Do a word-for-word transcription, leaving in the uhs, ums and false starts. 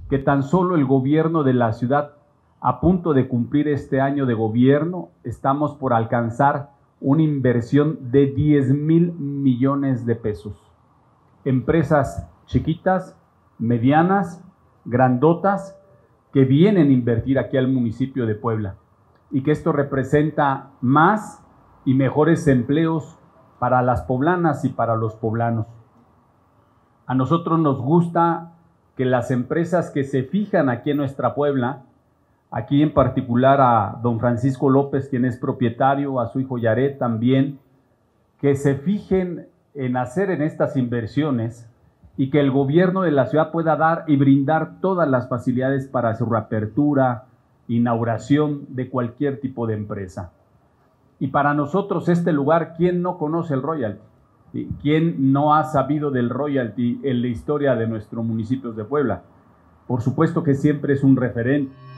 que tan solo el gobierno de la ciudad, a punto de cumplir este año de gobierno, estamos por alcanzar una inversión de diez mil millones de pesos. Empresas chiquitas, medianas, grandotas, que vienen a invertir aquí al municipio de Puebla, y que esto representa más y mejores empleos para las poblanas y para los poblanos. A nosotros nos gusta que las empresas que se fijan aquí en nuestra Puebla, aquí en particular a don Francisco López, quien es propietario, a su hijo Yaret también, que se fijen en hacer en estas inversiones y que el gobierno de la ciudad pueda dar y brindar todas las facilidades para su reapertura, inauguración de cualquier tipo de empresa. Y para nosotros este lugar, ¿quién no conoce el royalty? ¿Quién no ha sabido del royalty en la historia de nuestros municipios de Puebla? Por supuesto que siempre es un referente.